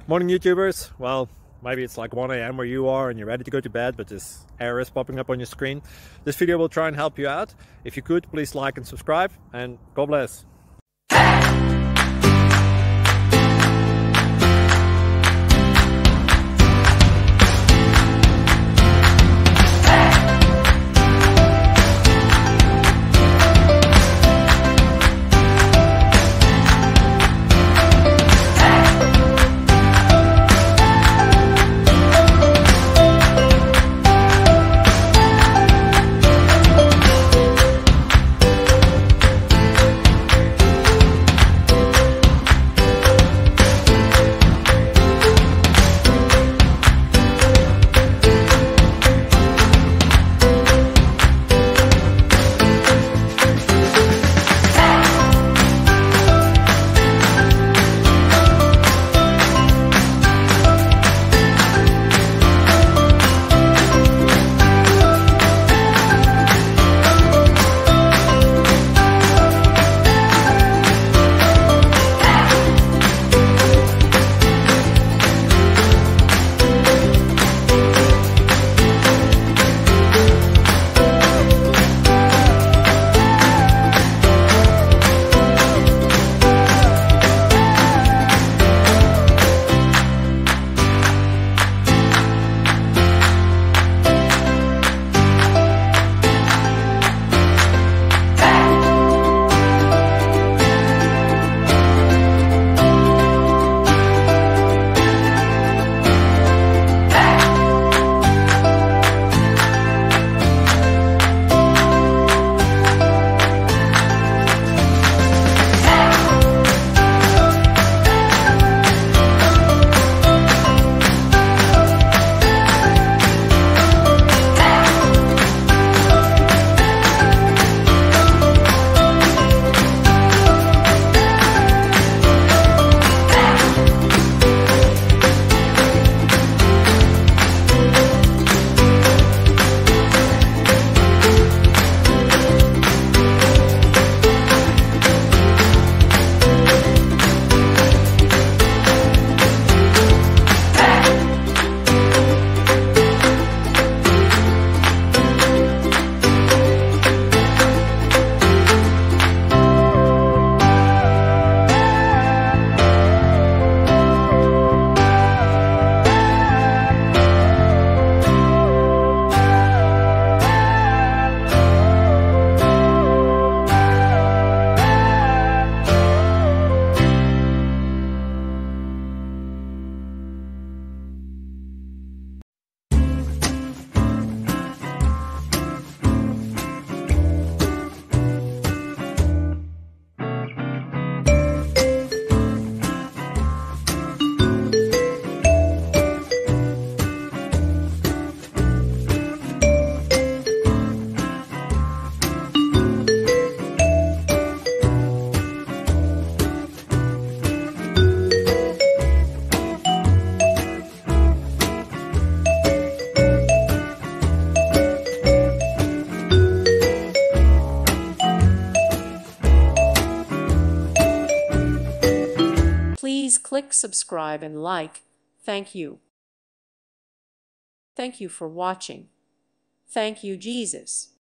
Morning YouTubers. Well, maybe it's like 1 a.m. where you are and you're ready to go to bed, but this error is popping up on your screen. This video will try and help you out. If you could, please like and subscribe, and God bless. Please click subscribe and like. Thank you. Thank you for watching. Thank you, Jesus.